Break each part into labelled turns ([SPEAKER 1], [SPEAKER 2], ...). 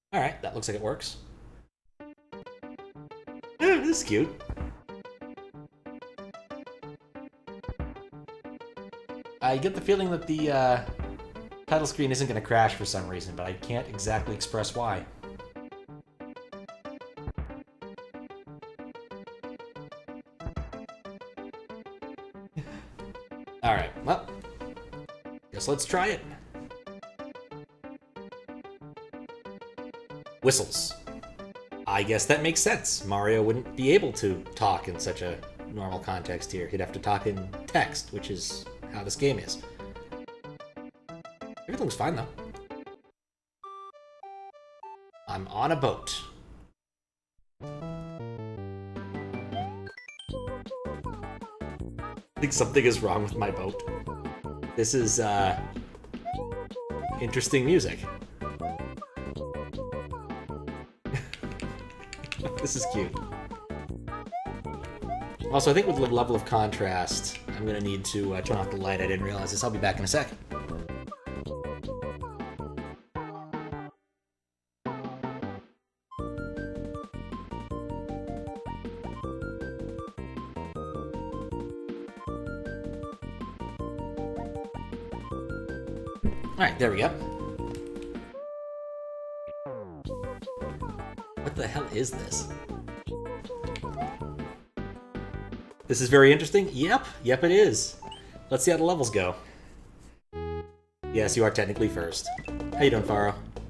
[SPEAKER 1] Alright, that looks like it works. This is cute. I get the feeling that the title screen isn't going to crash for some reason, but I can't exactly express why. Alright, well, guess let's try it. Whistles. I guess that makes sense. Mario wouldn't be able to talk in such a normal context here. He'd have to talk in text, which is how this game is. Everything looks fine, though. I'm on a boat. I think something is wrong with my boat. This is, interesting music. This is cute. Also, I think with the level of contrast, I'm gonna need to turn off the light. I didn't realize this. I'll be back in a sec. Alright, there we go. What the hell is this? This is very interesting? Yep, it is. Let's see how the levels go. Yes, you are technically first. How you doing, Faro?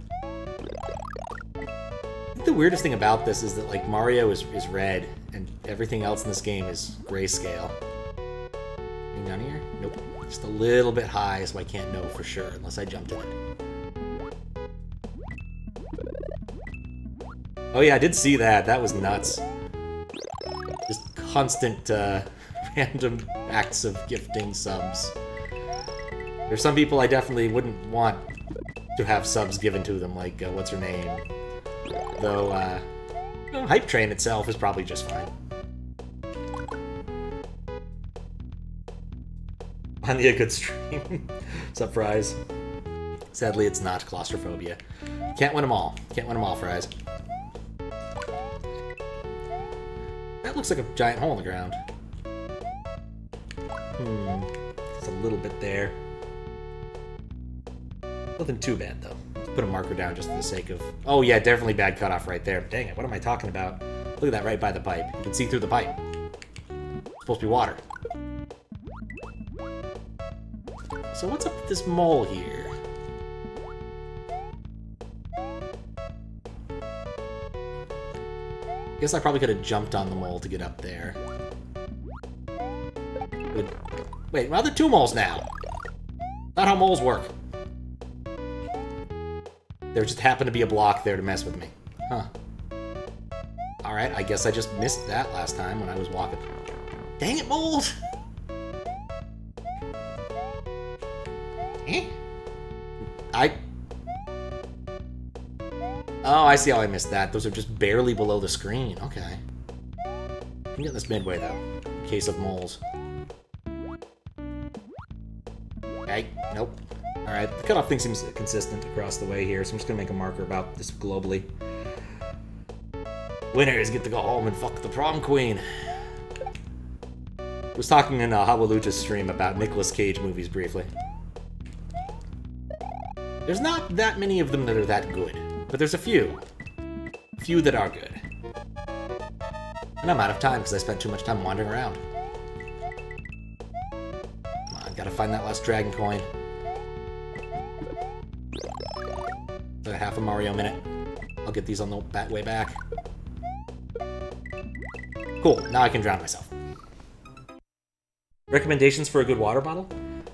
[SPEAKER 1] I think the weirdest thing about this is that, like, Mario is red, and everything else in this game is grayscale. Anything down here? Nope. Just a little bit high, so I can't know for sure, unless I jumped in it. Oh yeah, I did see that. That was nuts. Just constant, random acts of gifting subs. There's some people I definitely wouldn't want to have subs given to them, like, what's her name? Though, Hype Train itself is probably just fine. Finally a good stream. Surprise. Sadly, it's not claustrophobia. Can't win them all. Can't win them all, Fries. That looks like a giant hole in the ground. It's a little bit there. Nothing too bad, though. Let's put a marker down just for the sake of... Oh, yeah, definitely bad cutoff right there. Dang it, what am I talking about? Look at that right by the pipe. You can see through the pipe. It's supposed to be water. So what's up with this mole here? Guess I probably could have jumped on the mole to get up there. Wait, well, there are two moles now. Not how moles work. There just happened to be a block there to mess with me. Huh. Alright, I guess I just missed that last time when I was walking. Dang it, moles! Oh, I see how I missed that. Those are just barely below the screen. Okay. I'm getting this midway, though. In case of moles. Hey, nope. Alright, the cutoff thing seems consistent across the way here, so I'm just gonna make a marker about this globally. Winners get to go home and fuck the prom queen. I was talking in Hawalucha's stream about Nicolas Cage movies briefly. There's not that many of them that are that good, but there's a few. A few that are good. And I'm out of time because I spent too much time wandering around. Come on, gotta find that last dragon coin. Like a half a Mario minute. I'll get these on the way back. Cool, now I can drown myself. Recommendations for a good water bottle?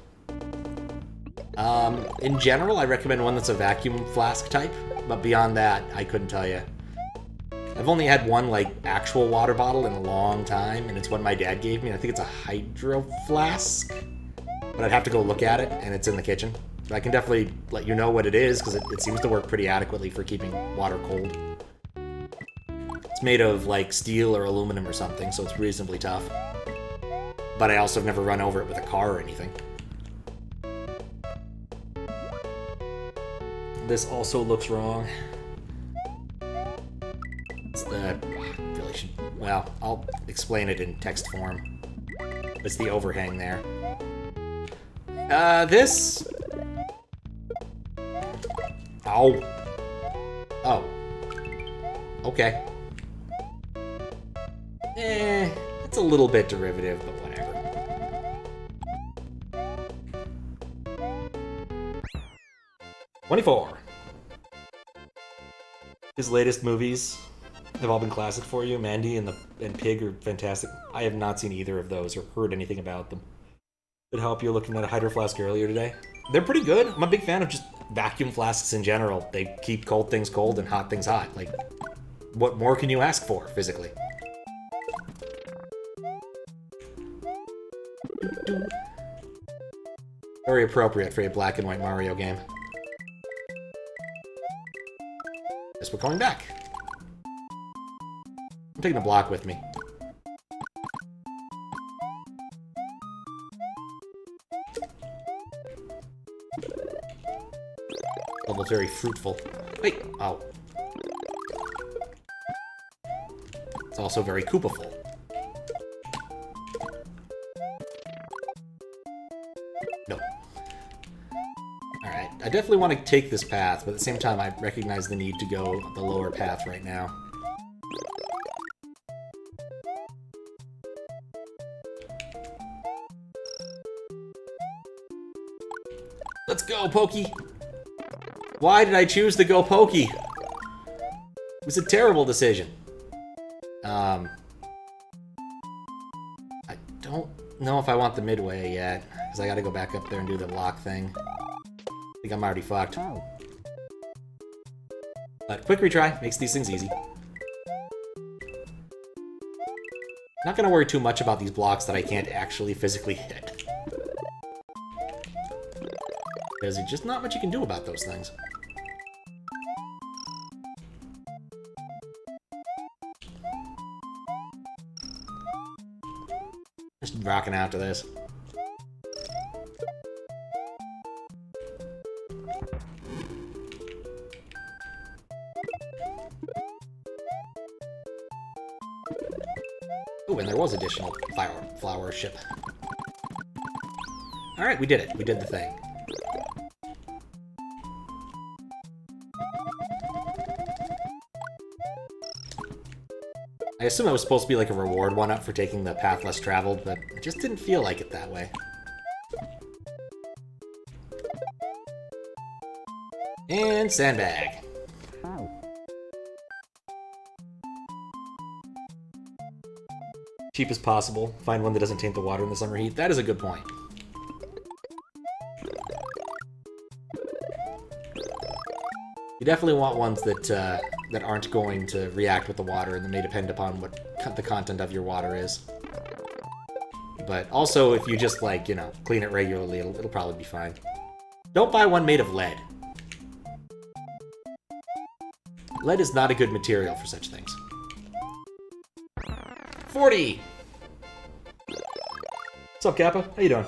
[SPEAKER 1] In general, I recommend one that's a vacuum flask type, but beyond that, I couldn't tell you. I've only had one, like, actual water bottle in a long time, and it's one my dad gave me. I think it's a hydro flask, but I'd have to go look at it, and it's in the kitchen. But I can definitely let you know what it is, because it seems to work pretty adequately for keeping water cold. It's made of, like, steel or aluminum or something, so it's reasonably tough. But I also have never run over it with a car or anything. This also looks wrong. Well, I'll explain it in text form. It's the overhang there. This... Ow. Oh. Okay. It's a little bit derivative, but whatever. $24. His latest movies have all been classic for you. Mandy and Pig are fantastic. I have not seen either of those or heard anything about them. Did it help you looking at a Hydro Flask earlier today? They're pretty good. I'm a big fan of just vacuum flasks in general. They keep cold things cold and hot things hot. Like, what more can you ask for, physically? Very appropriate for a black and white Mario game. Guess we're going back. I'm taking a block with me. Level very fruitful. Wait, oh. It's also very Koopaful. No. Alright, I definitely want to take this path, but at the same time I recognize the need to go the lower path right now. Let's go, Pokey! Why did I choose to go Pokey? It was a terrible decision. I don't know if I want the midway yet, because I gotta go back up there and do the block thing. I think I'm already fucked. But quick retry makes these things easy. Not gonna worry too much about these blocks that I can't actually physically hit. Because there's just not much you can do about those things. Just rocking out to this. Oh, and there was additional flower ship. Alright, we did it. We did the thing. I assume it was supposed to be like a reward one-up for taking the path less traveled, but it just didn't feel like it that way. And sandbag. Cheap as possible. Find one that doesn't taint the water in the summer heat. That is a good point. You definitely want ones that that aren't going to react with the water, and that may depend upon what the content of your water is. But also, if you just, like, you know, clean it regularly, it'll probably be fine. Don't buy one made of lead. Lead is not a good material for such things. 40! What's up, Kappa? How you doing?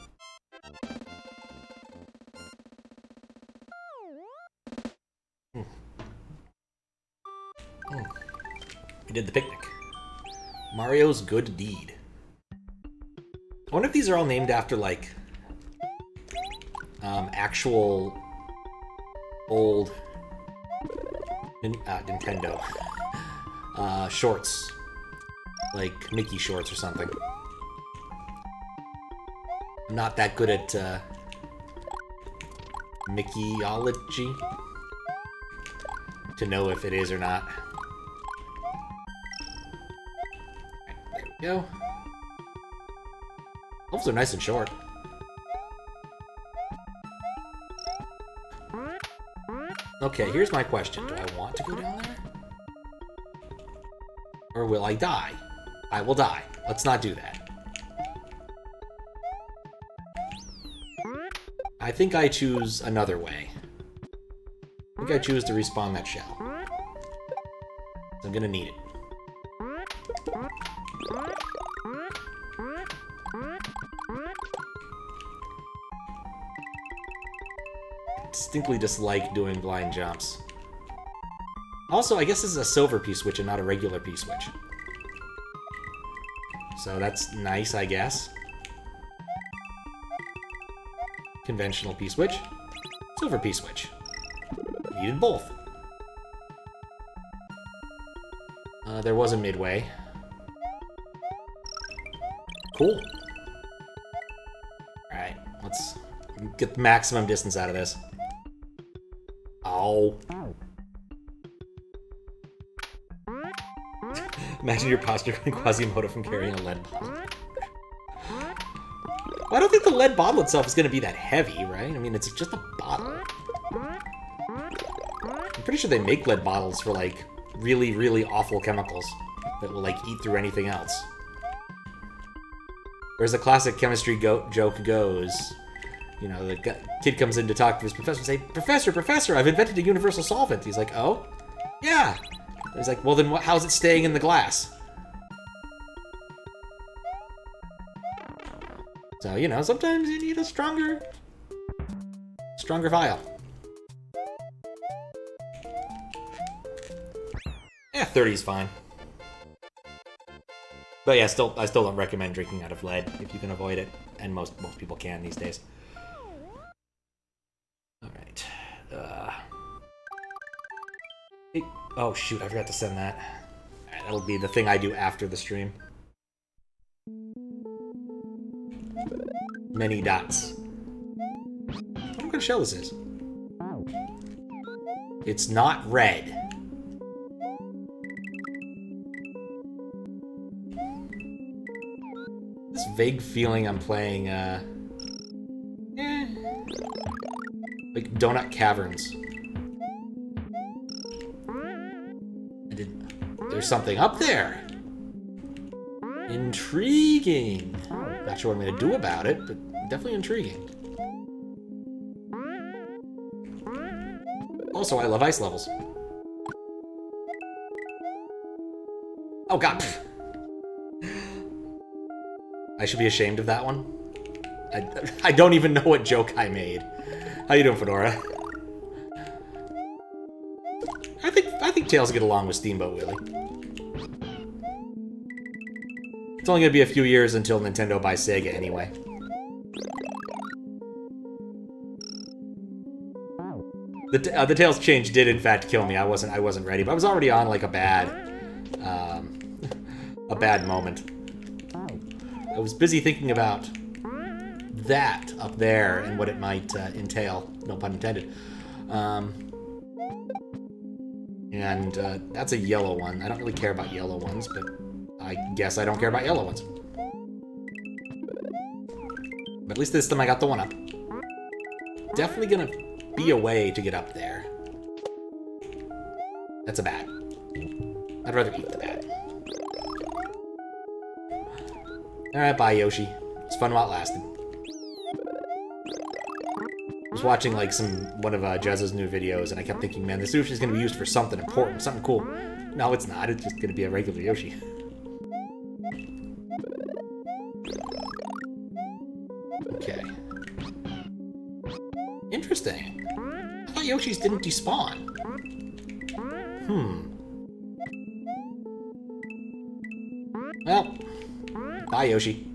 [SPEAKER 1] We did the picnic. Mario's Good Deed. I wonder if these are all named after, like, actual old Nintendo shorts. Like Mickey shorts or something. I'm not that good at Mickeyology to know if it is or not. There we go. Levels are nice and short. Okay, here's my question. Do I want to go down there? Or will I die? I will die. Let's not do that. I think I choose another way. I think I choose to respawn that shell. I'm gonna need it. I distinctly dislike doing blind jumps. Also, I guess this is a silver P-switch and not a regular P-switch. So that's nice, I guess. Conventional P-switch. Silver P-switch. Needed both. There was a midway. Cool. Alright, let's get the maximum distance out of this. Oh. Imagine your posture going Quasimodo from carrying a lead bottle. Well, I don't think the lead bottle itself is going to be that heavy, right? I mean, it's just a bottle. I'm pretty sure they make lead bottles for, like, really, really awful chemicals that will, like, eat through anything else. Whereas the classic chemistry joke goes, you know, the kid comes in to talk to his professor and say, Professor, Professor, I've invented a universal solvent. He's like, oh? Yeah. He's like, well, then how's it staying in the glass? So, you know, sometimes you need a stronger vial. Yeah, 30 is fine. But yeah, I still don't recommend drinking out of lead if you can avoid it, and most people can these days. All right. Oh shoot, I forgot to send that. All right, that'll be the thing I do after the stream. Many dots. What kind of shell this is? It's not red. This vague feeling I'm playing, like Donut Caverns. There's something up there. Intriguing. Not sure what I'm gonna do about it, but definitely intriguing. Also, I love ice levels. Oh god. I should be ashamed of that one. I don't even know what joke I made. How you doing, Fedora? I think Tails get along with Steamboat Willie. It's only gonna be a few years until Nintendo buys Sega anyway. The Tails change did in fact kill me. I wasn't ready, but I was already on like a bad moment. I was busy thinking about that up there and what it might entail. No pun intended. And that's a yellow one. I don't really care about yellow ones, but I guess I don't care about yellow ones. But at least this time I got the one up. Definitely gonna be a way to get up there. That's a bat. I'd rather eat the bat. Alright, bye Yoshi. It's fun while it lasted. I was watching like one of Jezza's new videos and I kept thinking, man, this sushi is gonna be used for something important, something cool. No, it's not. It's just gonna be a regular Yoshi. Okay. Interesting. I thought Yoshis didn't despawn. Well, bye, Yoshi.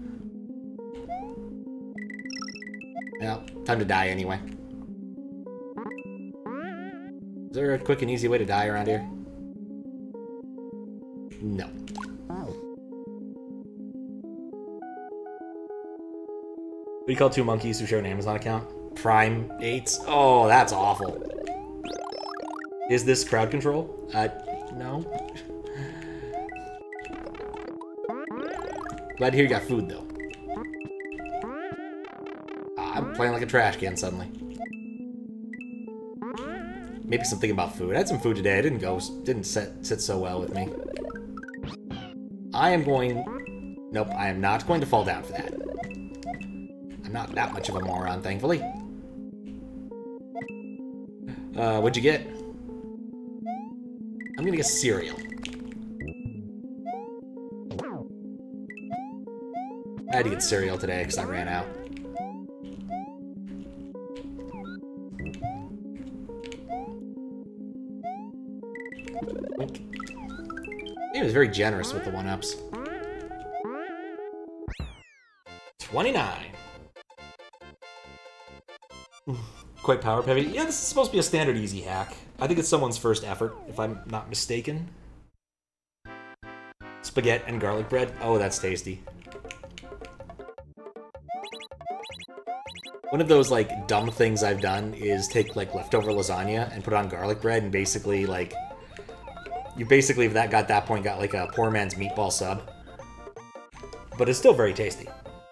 [SPEAKER 1] Well, time to die anyway. Is there a quick and easy way to die around here? No. What do you call two monkeys who share an Amazon account? Primates? Oh, that's awful. Is this crowd control? No. Glad to hear you got food, though. I'm playing like a trash can suddenly. Maybe something about food. I had some food today. It didn't sit so well with me. Nope, I am not going to fall down for that. I'm not that much of a moron, thankfully. What'd you get? I'm gonna get cereal. I had to get cereal today because I ran out. He was very generous with the one-ups. 29. Quite power heavy. Yeah, this is supposed to be a standard easy hack. I think it's someone's first effort, if I'm not mistaken. Spaghetti and garlic bread. Oh, that's tasty. One of those, like, dumb things I've done is take, like, leftover lasagna and put it on garlic bread and basically, like... You basically, if that got that point, got, like, a poor man's meatball sub. But it's still very tasty.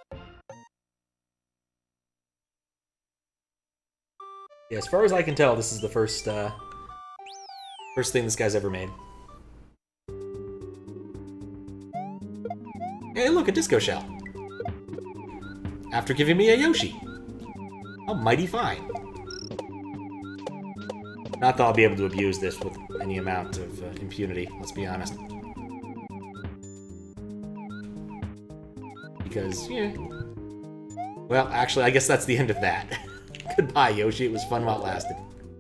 [SPEAKER 1] Yeah, as far as I can tell, this is the first thing this guy's ever made. Hey, look, a disco shell. After giving me a Yoshi. Oh, mighty fine. Not that I'll be able to abuse this with any amount of impunity, let's be honest. Because, yeah. Well, actually, I guess that's the end of that. Goodbye, Yoshi. It was fun while it lasted.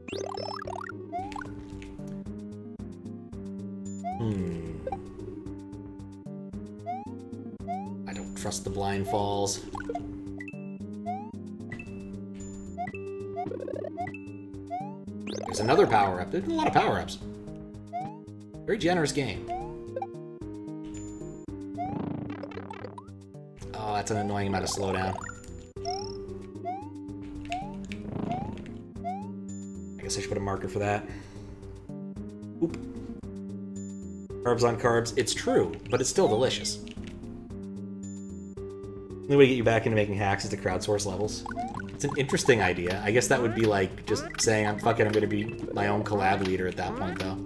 [SPEAKER 1] I don't trust the blind falls. There's another power-up. There's a lot of power-ups. Very generous game. Oh, that's an annoying amount of slowdown. I guess I should put a marker for that. Oop. Carbs on carbs. It's true, but it's still delicious. The only way to get you back into making hacks is to crowdsource levels. It's an interesting idea. I guess that would be like just saying, I'm gonna be my own collab leader at that point, though.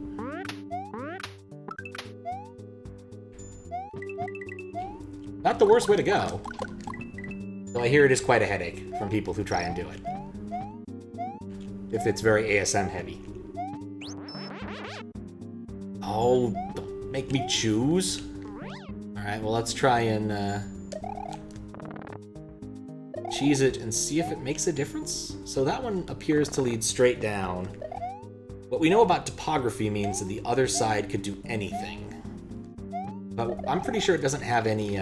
[SPEAKER 1] Not the worst way to go. Though I hear it is quite a headache from people who try and do it. If it's very ASM heavy. Oh, don't make me choose. Alright, well let's try and cheese it and see if it makes a difference. So that one appears to lead straight down. What we know about topography means that the other side could do anything. But I'm pretty sure it doesn't have any,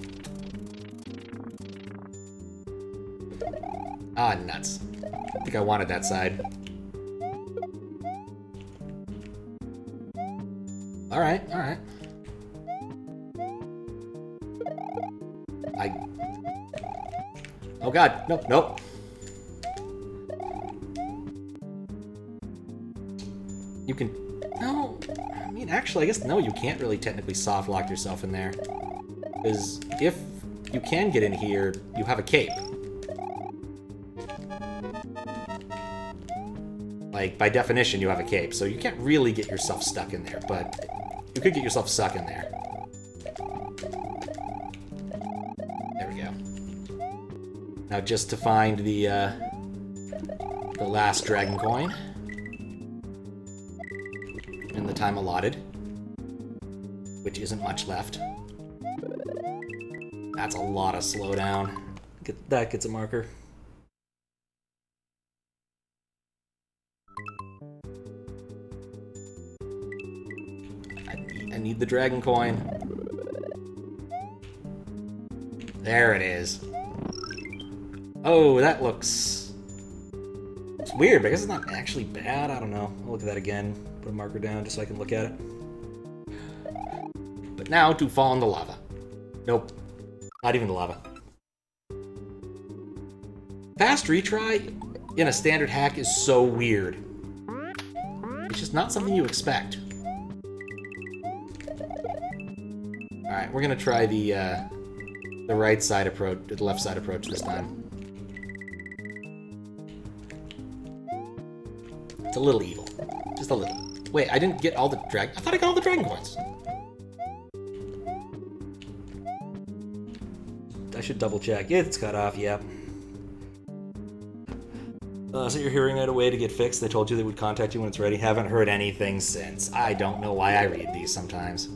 [SPEAKER 1] Ah, nuts. I think I wanted that side. Alright, alright. Oh god, nope, nope. You can... No, I mean, actually, I guess, no, you can't really technically soft lock yourself in there. Because if you can get in here, you have a cape. Like, by definition, you have a cape, so you can't really get yourself stuck in there, but you could get yourself stuck in there. There we go. Now, just to find the last dragon coin in the time allotted, which isn't much left. That's a lot of slowdown. That gets a marker. I need the dragon coin. There it is. Oh, that looks... It's weird, but I guess it's not actually bad. I don't know. I'll look at that again. Put a marker down just so I can look at it. But now to fall in the lava. Nope. Not even the lava. Fast retry in a standard hack is so weird. It's just not something you expect. Alright, we're gonna try the right side approach, the left side approach this time. It's a little evil. Just a little. Wait, I didn't get all the I thought I got all the dragon coins. I should double check. Yeah, it's cut off, yep. So you're hearing out a way to get fixed. They told you they would contact you when it's ready. Haven't heard anything since. I don't know why I read these sometimes.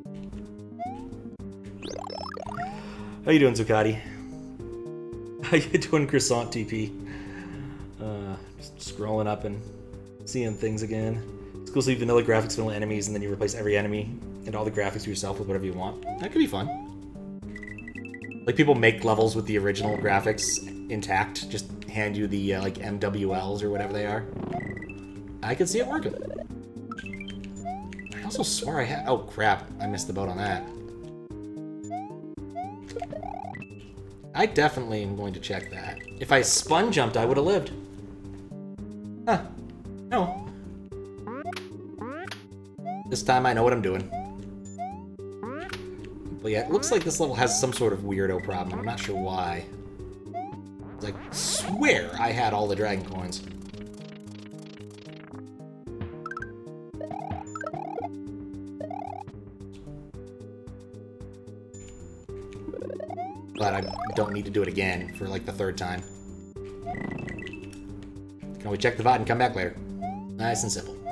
[SPEAKER 1] How you doing, Zuccotti? How you doing, Croissant TP? Just scrolling up and seeing things again. It's cool to see vanilla graphics, vanilla enemies, and then you replace every enemy and all the graphics yourself with whatever you want. That could be fun. Like, people make levels with the original graphics intact, just hand you the, like, MWLs or whatever they are. I could see it working. I also swore I had... Oh, crap. I missed the boat on that. I definitely am going to check that. If I spun jumped, I would have lived. Huh. No. This time I know what I'm doing. But yeah, it looks like this level has some sort of weirdo problem. I'm not sure why. I swear I had all the dragon coins. But I don't need to do it again for like the third time. Can we check the VOD and come back later? Nice and simple.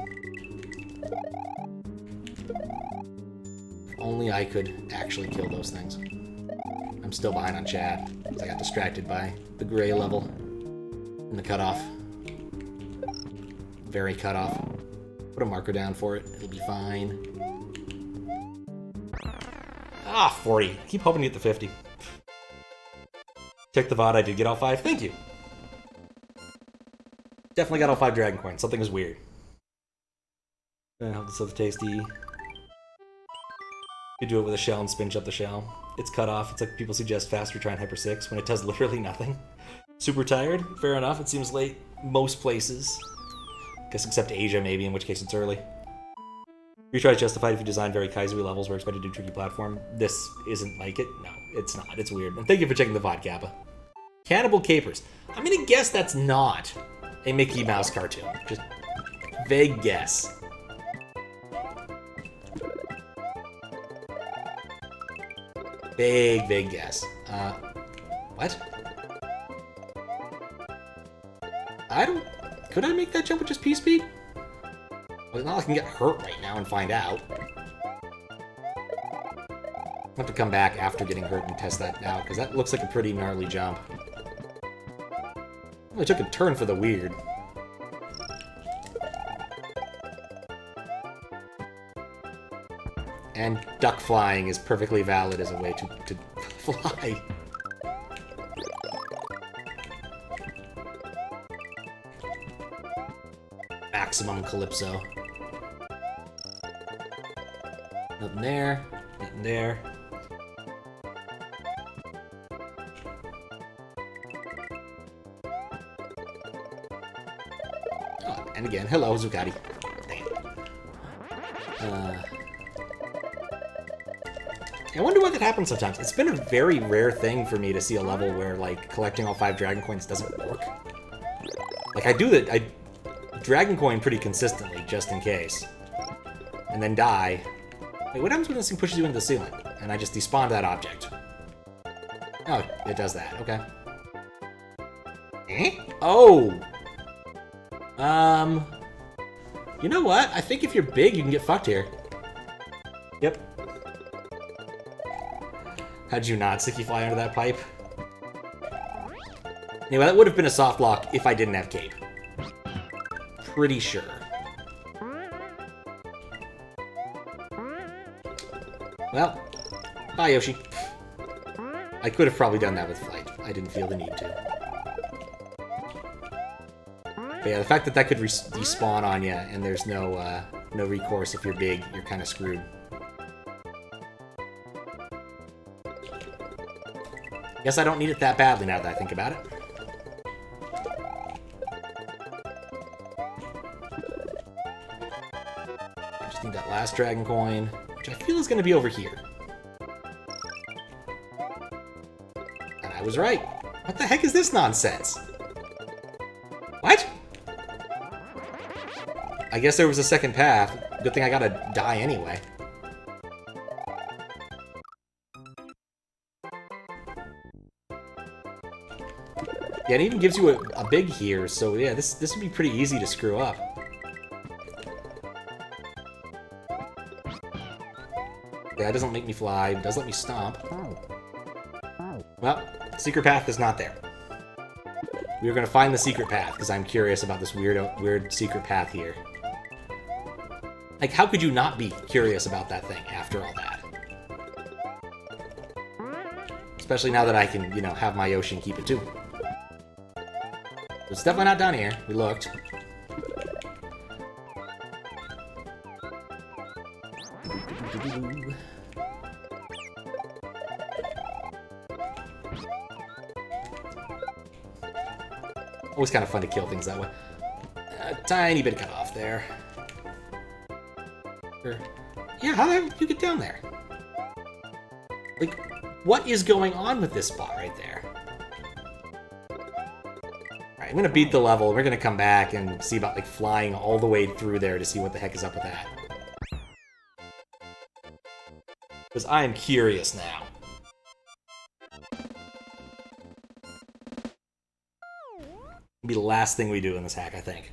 [SPEAKER 1] If only I could actually kill those things. I'm still behind on chat because I got distracted by the gray level and the cutoff. Very cutoff. Put a marker down for it. It'll be fine. Ah, 40. I keep hoping to get the 50. Check the VOD, I did get all 5. Thank you. Definitely got all 5 dragon coins. Something is weird. This looks tasty. You do it with a shell and spinach up the shell. It's cut off. It's like people suggest faster trying Hyper 6 when it does literally nothing. Super tired? Fair enough. It seems late most places. Guess except Asia maybe, in which case it's early. Retry is justified if you design very Kaizui levels where expected to do tricky platform. This isn't like it. No, it's not. It's weird. And thank you for checking the VOD, Kappa. Cannibal Capers. I'm gonna guess that's not a Mickey Mouse cartoon. Just vague guess. Vague guess. What? I don't... Could I make that jump with just P-Speed? Well, it's not like I can get hurt right now and find out. I'll have to come back after getting hurt and test that out, because that looks like a pretty gnarly jump. I took a turn for the weird. And duck flying is perfectly valid as a way to fly. Maximum Calypso. Nothing there. Nothing there. Oh, and again, hello, Zucati. I wonder why that happens sometimes. It's been a very rare thing for me to see a level where, like, collecting all 5 dragon coins doesn't work. Like, I do that, I dragon coin pretty consistently, just in case. And then die. Wait, what happens when this thing pushes you into the ceiling? And I just despawned that object. Oh, it does that, okay. Eh? Oh! You know what? I think if you're big, you can get fucked here. Yep. How'd you not sticky fly under that pipe? Anyway, that would have been a soft lock if I didn't have cape. Pretty sure. Well, bye, Yoshi. I could have probably done that with flight. I didn't feel the need to. But yeah, the fact that that could despawn on you and there's no no recourse if you're big, you're kind of screwed. Guess I don't need it that badly now that I think about it. I just need that last dragon coin, which I feel is going to be over here. And I was right. What the heck is this nonsense? What? I guess there was a second path. Good thing I gotta die anyway. Yeah, it even gives you a big here, so yeah, this would be pretty easy to screw up. Yeah, it doesn't make me fly, it does let me stomp. Well, secret path is not there. We are gonna find the secret path, because I'm curious about this weird secret path here. Like, how could you not be curious about that thing after all that? Especially now that I can, you know, have my Yoshi and keep it too. It's definitely not down here. We looked. Always kind of fun to kill things that way. A tiny bit cut off there. Sure. Yeah, how the hell did you get down there? Like, what is going on with this spot right there? Alright, I'm gonna beat the level. We're gonna come back and see about, like, flying all the way through there to see what the heck is up with that. Because I am curious now. It'll be the last thing we do in this hack, I think.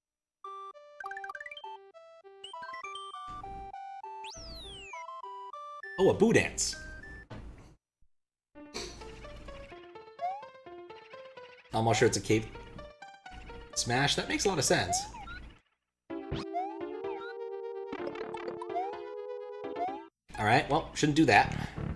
[SPEAKER 1] Oh, a Boo Dance. Almost sure it's a cape smash. That makes a lot of sense. Alright, well, shouldn't do that.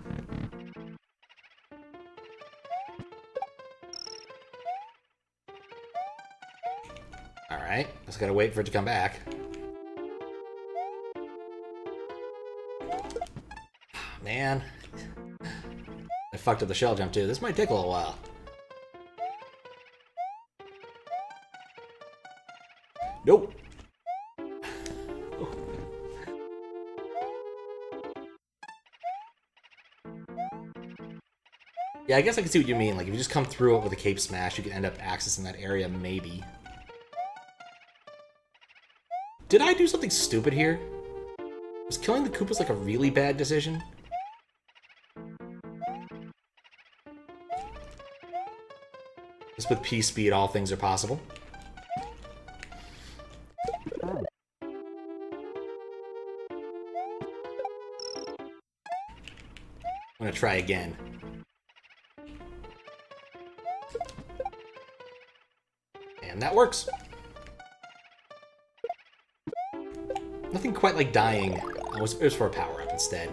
[SPEAKER 1] Alright, just gotta wait for it to come back. Man. I fucked up the shell jump too. This might take a little while. Nope. Yeah, I guess I can see what you mean. Like, if you just come through it with a cape smash, you can end up accessing that area, maybe. Did I do something stupid here? Was killing the Koopas like a really bad decision? Just with P-Speed, all things are possible. I'm gonna try again. And that works. Nothing quite like dying. It was for a power-up instead.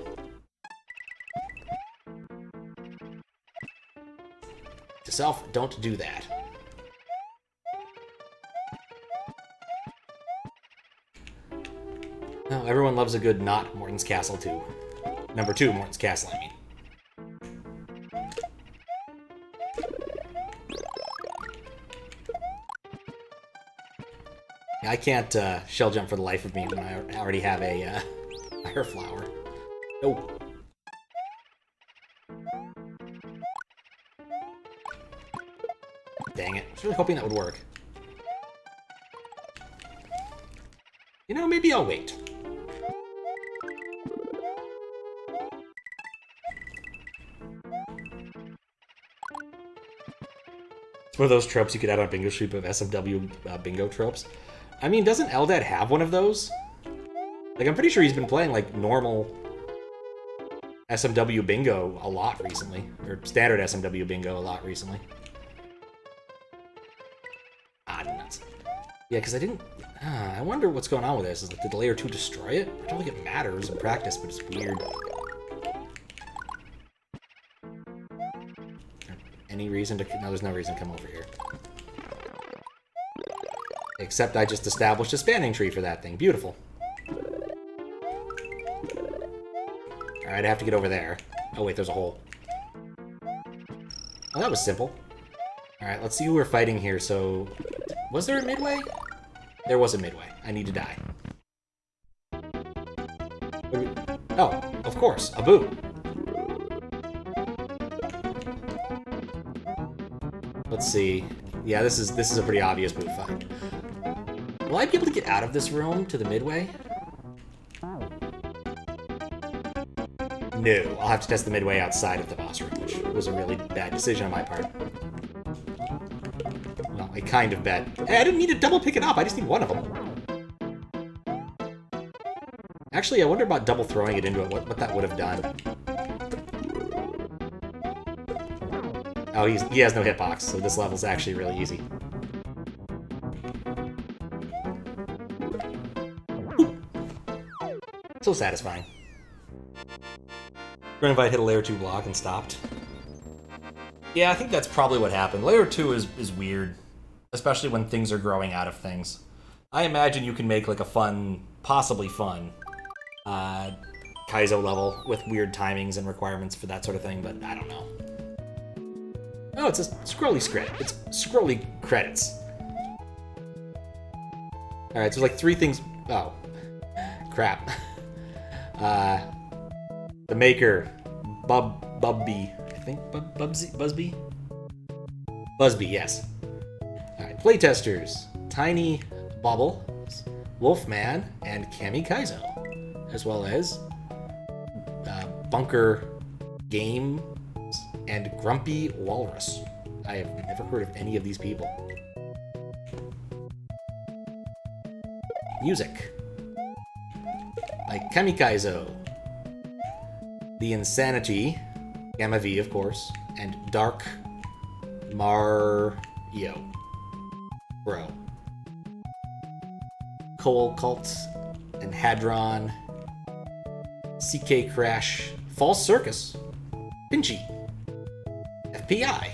[SPEAKER 1] To self, don't do that. No, everyone loves a good not Morton's Castle 2. Number 2, Morton's Castle, I mean. I can't shell jump for the life of me when I already have a fire flower. No. Dang it. I was really hoping that would work. You know, maybe I'll wait. It's one of those tropes you could add on Bingo Street of SMW bingo tropes. I mean, doesn't Eldad have one of those? Like, I'm pretty sure he's been playing, like, normal SMW bingo a lot recently. Or standard SMW bingo a lot recently. Ah, nuts. Yeah, because I didn't... I wonder what's going on with this. Is like, did Layer 2 destroy it? I don't think it matters in practice, but it's weird. Any reason to... No, there's no reason to come over here. Except I just established a spanning tree for that thing. Beautiful. Alright, I have to get over there. Oh wait, there's a hole. Oh, that was simple. Alright, let's see who we're fighting here. So, was there a midway? There was a midway. I need to die. Oh, of course, a Boo. Let's see. Yeah, this is a pretty obvious Boo fight. Will I be able to get out of this room to the midway? No, I'll have to test the midway outside of the boss room, which was a really bad decision on my part. Well, a kind of bad... Hey, I didn't need to double pick it up, I just need one of them. Actually, I wonder about double throwing it into it, what that would have done. Oh, he has no hitbox, so this level's actually really easy. So satisfying. Grandvite hit a layer 2 block and stopped. Yeah, I think that's probably what happened. Layer 2 is weird, especially when things are growing out of things. I imagine you can make like a fun, possibly fun, Kaizo level with weird timings and requirements for that sort of thing, but I don't know. Oh, it's a scrolly script. It's scrolly credits. Alright, so like 3 things... Oh. Crap. The maker, Bubby, I think Busby? Busby, yes. Alright, playtesters, Tiny Bubbles, Wolfman, and Kami Kaizo, as well as Bunker Games and Grumpy Walrus. I have never heard of any of these people. Music by Kami Kaizo, The Insanity, Gamma V, of course, and Dark Mario Bro. Coal Cult and Hadron, CK Crash, False Circus, Pinchy, FPI,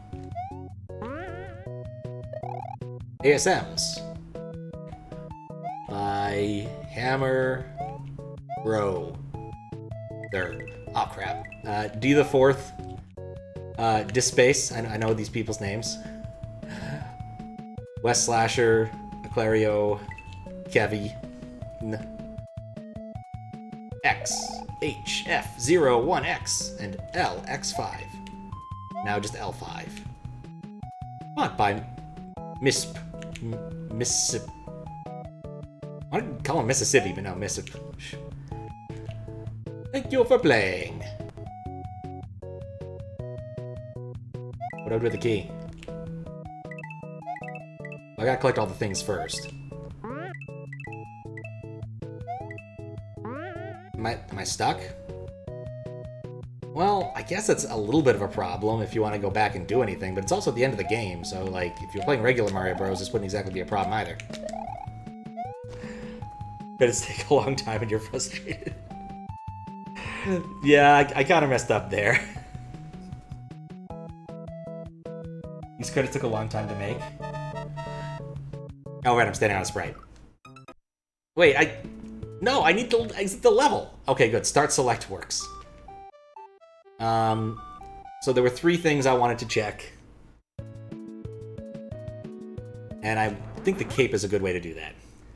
[SPEAKER 1] ASMs by Hammer Bro. Third. Oh crap. D the Fourth. Dispace. I know these people's names. West Slasher, Aclario, Kevi, X, H, F, 0, 1, X, and L, X5. Now just L5. Not by Mississippi. I want to call him Mississippi, but no, Mississippi. Thank you for playing. What do I do with the key? I gotta collect all the things first. Am I stuck? Well, I guess that's a little bit of a problem if you want to go back and do anything, but it's also at the end of the game, so like, if you're playing regular Mario Bros, this wouldn't exactly be a problem either. Credits take a long time and you're frustrated. Yeah, I kind of messed up there. These credits took a long time to make. Oh, right, I'm standing on a sprite. Wait, No, I need to exit the level. Okay, good. Start select works. So there were 3 things I wanted to check. And I think the cape is a good way to do that.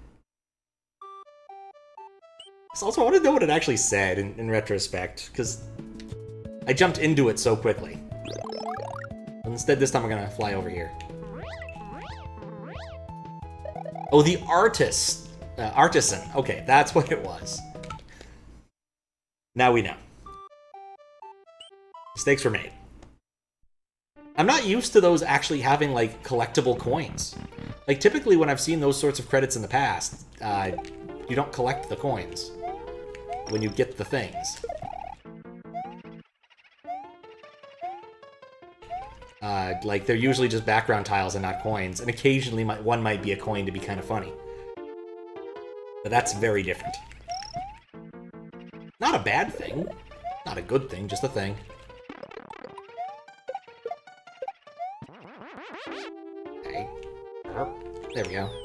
[SPEAKER 1] Also, I want to know what it actually said in retrospect, because I jumped into it so quickly. Instead, this time we're gonna fly over here. Oh, the artist. Artisan. Okay, that's what it was. Now we know. Mistakes were made. I'm not used to those actually having, like, collectible coins. Like, typically when I've seen those sorts of credits in the past, you don't collect the coins when you get the things. Like, they're usually just background tiles and not coins, and occasionally one might be a coin to be kind of funny. But that's very different. Not a bad thing. Not a good thing, just a thing. Okay. There we go.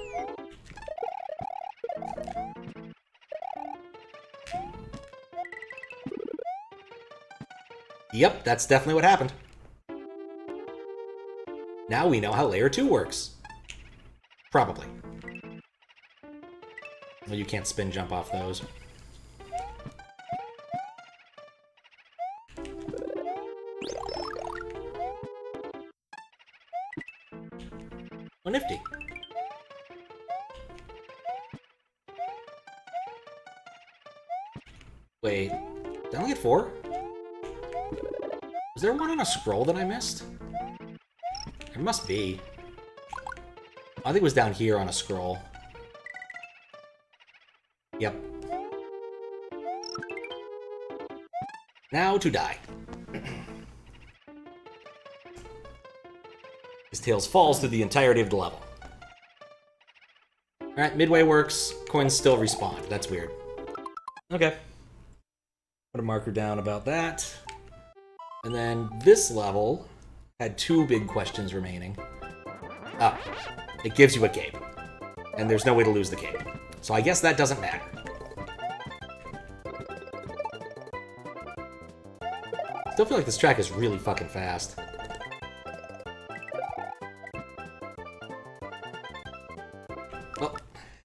[SPEAKER 1] Yep, that's definitely what happened. Now we know how Layer 2 works. Probably. Well, you can't spin jump off those. Oh, nifty. Wait, did I only get 4? Was there one on a scroll that I missed? There must be. I think it was down here on a scroll. Yep. Now to die. His Tails falls through the entirety of the level. Alright, midway works. Coins still respawn. That's weird. Okay. Put a marker down about that. And then this level had 2 big questions remaining. Oh, it gives you a cape. And there's no way to lose the cape. So I guess that doesn't matter. Still feel like this track is really fucking fast. Oh.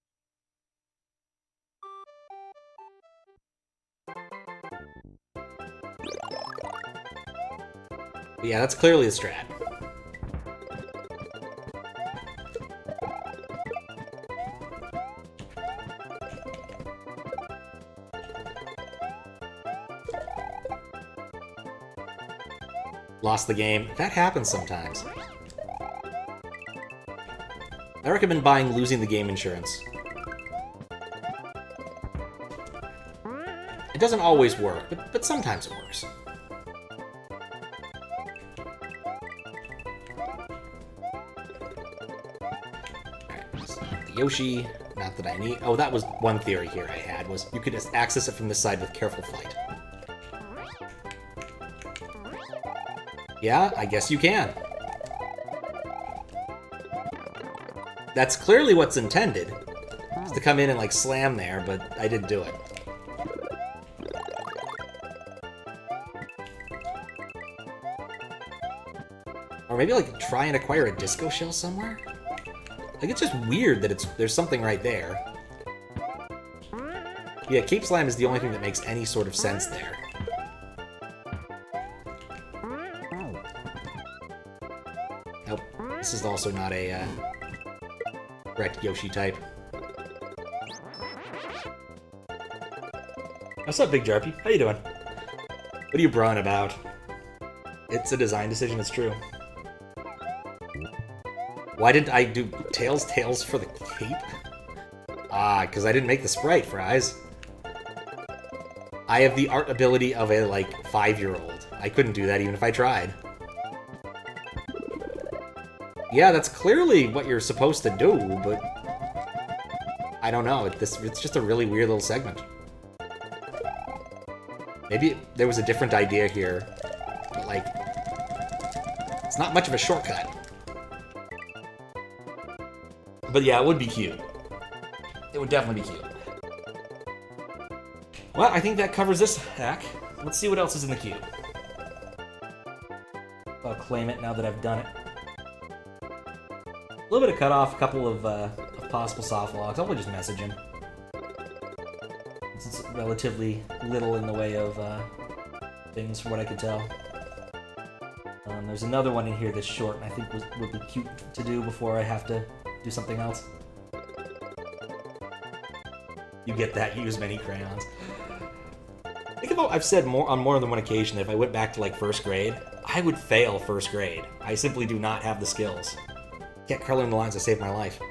[SPEAKER 1] But yeah, that's clearly a strat. Lost the game. That happens sometimes. I recommend buying losing the game insurance. It doesn't always work, but sometimes it works. Alright, the Yoshi, not that I need. Oh, that was one theory here I had, was you could just access it from this side with careful flight. Yeah, I guess you can. That's clearly what's intended, is to come in and, like, slam there, but I didn't do it. Or maybe, like, try and acquire a disco shell somewhere? Like, it's just weird that there's something right there. Yeah, Cape Slam is the only thing that makes any sort of sense there. Nope. This is also not a, correct Yoshi type. What's up, Big Jarpy? How you doing? What are you brawling about? It's a design decision, it's true. Why didn't I do Tails for the cape? Ah, because I didn't make the sprite, Fries. I have the art ability of a, like, 5-year-old. I couldn't do that even if I tried. Yeah, that's clearly what you're supposed to do, but I don't know. It's just a really weird little segment. Maybe there was a different idea here, but, like, it's not much of a shortcut. But yeah, it would be cute. It would definitely be cute. Well, I think that covers this hack. Let's see what else is in the queue. I'll claim it now that I've done it. A little bit of cutoff, a couple of possible soft logs. I'll probably just message him. It's relatively little in the way of things, from what I could tell. There's another one in here that's short, and I think would be cute to do before I have to do something else. You get that, you use many crayons. Think about, I've said on more than one occasion that if I went back to, like, 1st grade, I would fail 1st grade. I simply do not have the skills. Can't color in the lines to save my life.